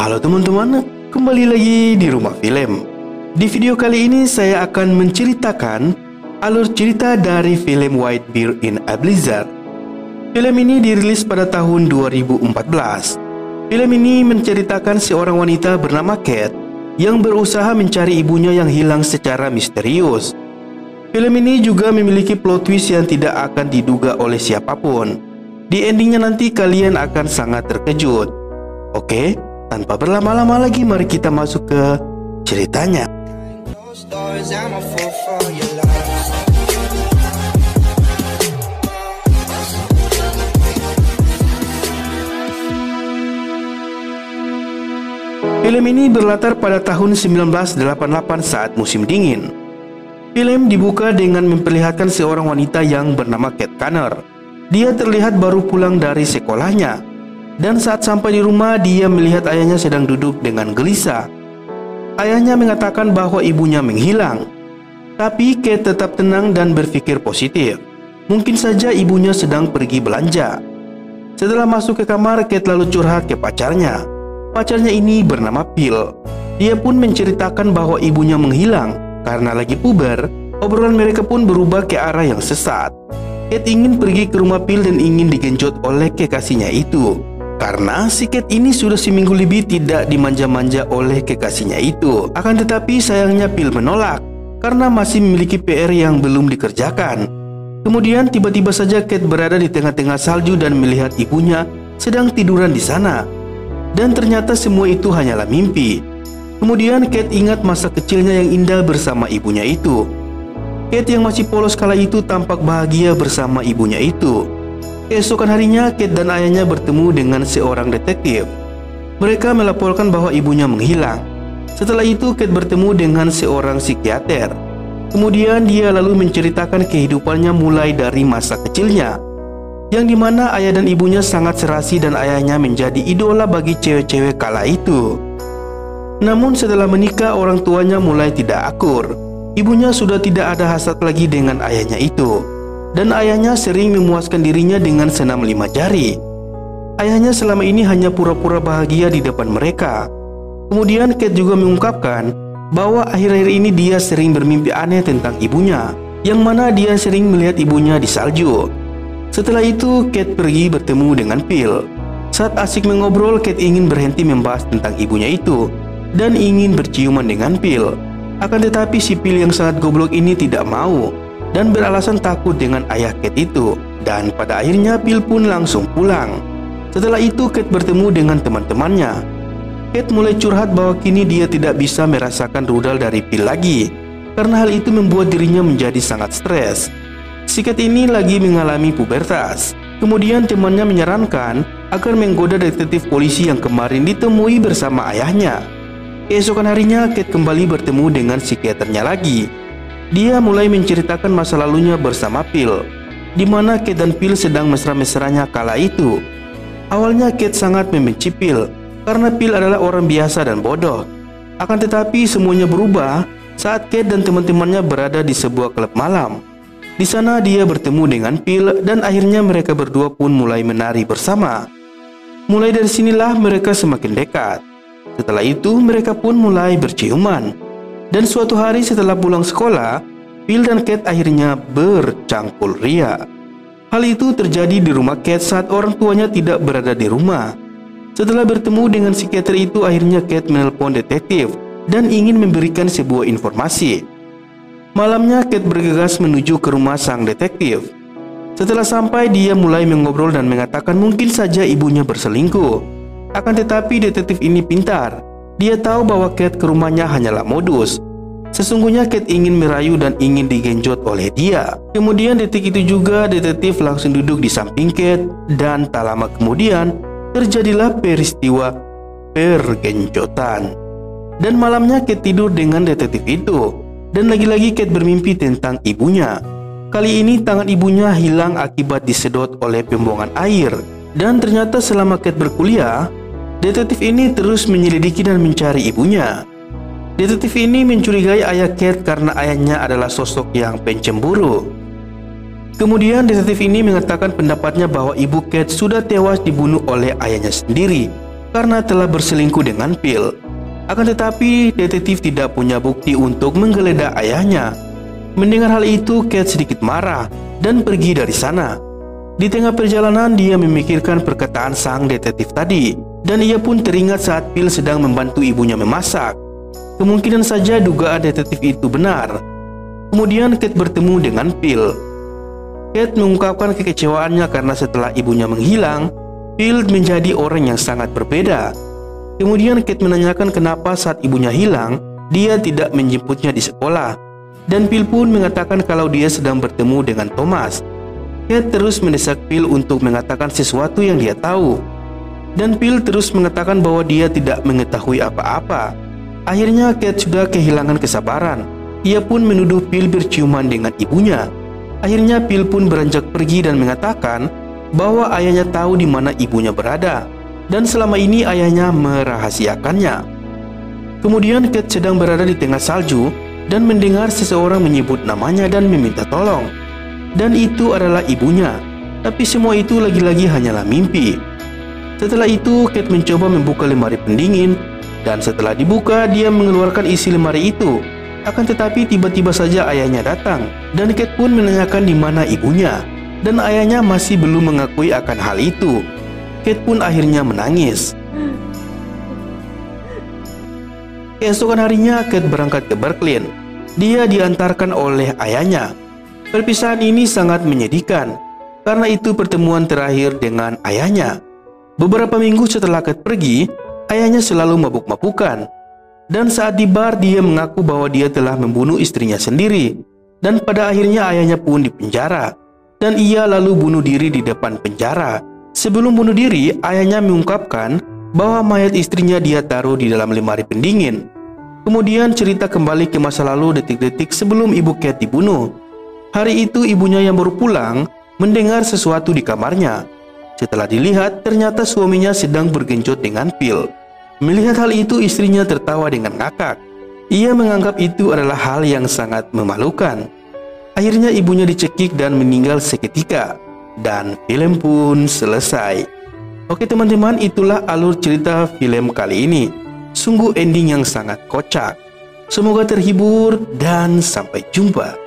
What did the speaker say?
Halo teman-teman, kembali lagi di Rumah Film. Di video kali ini saya akan menceritakan alur cerita dari film White Bear in a Blizzard. Film ini dirilis pada tahun 2014. Film ini menceritakan seorang wanita bernama Kate yang berusaha mencari ibunya yang hilang secara misterius. Film ini juga memiliki plot twist yang tidak akan diduga oleh siapapun. Di endingnya nanti kalian akan sangat terkejut. Oke, tanpa berlama-lama lagi mari kita masuk ke ceritanya. Film ini berlatar pada tahun 1988 saat musim dingin. Film dibuka dengan memperlihatkan seorang wanita yang bernama Kate Connor. Dia terlihat baru pulang dari sekolahnya, dan saat sampai di rumah dia melihat ayahnya sedang duduk dengan gelisah. Ayahnya mengatakan bahwa ibunya menghilang, tapi Kate tetap tenang dan berpikir positif. Mungkin saja ibunya sedang pergi belanja. Setelah masuk ke kamar, Kate lalu curhat ke pacarnya. Pacarnya ini bernama Phil. Dia pun menceritakan bahwa ibunya menghilang karena lagi puber. Obrolan mereka pun berubah ke arah yang sesat. Kate ingin pergi ke rumah Phil dan ingin digenjot oleh kekasihnya itu, karena si Kate ini sudah seminggu lebih tidak dimanja-manja oleh kekasihnya itu. Akan tetapi sayangnya Phil menolak karena masih memiliki PR yang belum dikerjakan. Kemudian tiba-tiba saja Kate berada di tengah-tengah salju dan melihat ibunya sedang tiduran di sana. Dan ternyata semua itu hanyalah mimpi. Kemudian Kate ingat masa kecilnya yang indah bersama ibunya itu. Kate yang masih polos kala itu tampak bahagia bersama ibunya itu. Keesokan harinya, Kate dan ayahnya bertemu dengan seorang detektif. Mereka melaporkan bahwa ibunya menghilang. Setelah itu, Kate bertemu dengan seorang psikiater. Kemudian dia lalu menceritakan kehidupannya mulai dari masa kecilnya, yang dimana ayah dan ibunya sangat serasi dan ayahnya menjadi idola bagi cewek-cewek kala itu. Namun setelah menikah, orang tuanya mulai tidak akur. Ibunya sudah tidak ada hasrat lagi dengan ayahnya itu, dan ayahnya sering memuaskan dirinya dengan senam 5 jari. Ayahnya selama ini hanya pura-pura bahagia di depan mereka. Kemudian Kate juga mengungkapkan bahwa akhir-akhir ini dia sering bermimpi aneh tentang ibunya, yang mana dia sering melihat ibunya di salju. Setelah itu Kate pergi bertemu dengan Phil. Saat asik mengobrol, Kate ingin berhenti membahas tentang ibunya itu dan ingin berciuman dengan Phil. Akan tetapi si Phil yang sangat goblok ini tidak mau dan beralasan takut dengan ayah Kate itu. Dan pada akhirnya Phil pun langsung pulang. Setelah itu Kate bertemu dengan teman-temannya. Kate mulai curhat bahwa kini dia tidak bisa merasakan rudal dari Phil lagi, karena hal itu membuat dirinya menjadi sangat stres. Si Kate ini lagi mengalami pubertas. Kemudian temannya menyarankan agar menggoda detektif polisi yang kemarin ditemui bersama ayahnya. Keesokan harinya Kate kembali bertemu dengan psikiaternya lagi. Dia mulai menceritakan masa lalunya bersama Phil, di mana Kate dan Phil sedang mesra-mesranya kala itu. Awalnya Kate sangat membenci Phil karena Phil adalah orang biasa dan bodoh. Akan tetapi semuanya berubah saat Kate dan teman-temannya berada di sebuah klub malam. Di sana dia bertemu dengan Phil dan akhirnya mereka berdua pun mulai menari bersama. Mulai dari sinilah mereka semakin dekat. Setelah itu mereka pun mulai berciuman. Dan suatu hari setelah pulang sekolah, Phil dan Kate akhirnya bercangkul ria. Hal itu terjadi di rumah Kate saat orang tuanya tidak berada di rumah. Setelah bertemu dengan psikiater itu, akhirnya Kate menelpon detektif dan ingin memberikan sebuah informasi. Malamnya Kate bergegas menuju ke rumah sang detektif. Setelah sampai, dia mulai mengobrol dan mengatakan mungkin saja ibunya berselingkuh. Akan tetapi detektif ini pintar. Dia tahu bahwa Kate ke rumahnya hanyalah modus. Sesungguhnya Kate ingin merayu dan ingin digenjot oleh dia. Kemudian detik itu juga detektif langsung duduk di samping Kate, dan tak lama kemudian terjadilah peristiwa pergenjotan. Dan malamnya Kate tidur dengan detektif itu, dan lagi-lagi Kate bermimpi tentang ibunya. Kali ini tangan ibunya hilang akibat disedot oleh pembuangan air. Dan ternyata selama Kate berkuliah, detektif ini terus menyelidiki dan mencari ibunya. Detektif ini mencurigai ayah Kate karena ayahnya adalah sosok yang pencemburu. Kemudian detektif ini mengatakan pendapatnya bahwa ibu Kate sudah tewas dibunuh oleh ayahnya sendiri. karena telah berselingkuh dengan Phil. Akan tetapi, detektif tidak punya bukti untuk menggeledah ayahnya. Mendengar hal itu, Kate sedikit marah dan pergi dari sana. Di tengah perjalanan, dia memikirkan perkataan sang detektif tadi, dan ia pun teringat saat Phil sedang membantu ibunya memasak. Kemungkinan saja dugaan detektif itu benar. Kemudian Kate bertemu dengan Phil. Kate mengungkapkan kekecewaannya karena setelah ibunya menghilang, Phil menjadi orang yang sangat berbeda. Kemudian Kate menanyakan kenapa saat ibunya hilang, dia tidak menjemputnya di sekolah. Dan Phil pun mengatakan kalau dia sedang bertemu dengan Thomas. Kate terus mendesak Phil untuk mengatakan sesuatu yang dia tahu. Dan Phil terus mengatakan bahwa dia tidak mengetahui apa-apa. Akhirnya Kate sudah kehilangan kesabaran. Ia pun menuduh Phil berciuman dengan ibunya. Akhirnya Phil pun beranjak pergi dan mengatakan bahwa ayahnya tahu di mana ibunya berada, dan selama ini ayahnya merahasiakannya. Kemudian Kate sedang berada di tengah salju dan mendengar seseorang menyebut namanya dan meminta tolong. Dan itu adalah ibunya. Tapi semua itu lagi-lagi hanyalah mimpi. Setelah itu Kate mencoba membuka lemari pendingin, dan setelah dibuka dia mengeluarkan isi lemari itu. Akan tetapi tiba-tiba saja ayahnya datang, dan Kate pun menanyakan di mana ibunya, dan ayahnya masih belum mengakui akan hal itu. Kate pun akhirnya menangis. Keesokan harinya Kate berangkat ke Brooklyn. Dia diantarkan oleh ayahnya. Perpisahan ini sangat menyedihkan, karena itu pertemuan terakhir dengan ayahnya. Beberapa minggu setelah Kate pergi, ayahnya selalu mabuk-mabukan. Dan saat di bar dia mengaku bahwa dia telah membunuh istrinya sendiri. Dan pada akhirnya ayahnya pun dipenjara. Dan ia lalu bunuh diri di depan penjara. Sebelum bunuh diri, ayahnya mengungkapkan bahwa mayat istrinya dia taruh di dalam lemari pendingin. Kemudian cerita kembali ke masa lalu detik-detik sebelum ibu Kate dibunuh. Hari itu ibunya yang baru pulang mendengar sesuatu di kamarnya. Setelah dilihat, ternyata suaminya sedang bergenjot dengan Phil. Melihat hal itu, istrinya tertawa dengan ngakak. Ia menganggap itu adalah hal yang sangat memalukan. Akhirnya ibunya dicekik dan meninggal seketika. Dan film pun selesai. Oke teman-teman, itulah alur cerita film kali ini. Sungguh ending yang sangat kocak. Semoga terhibur dan sampai jumpa.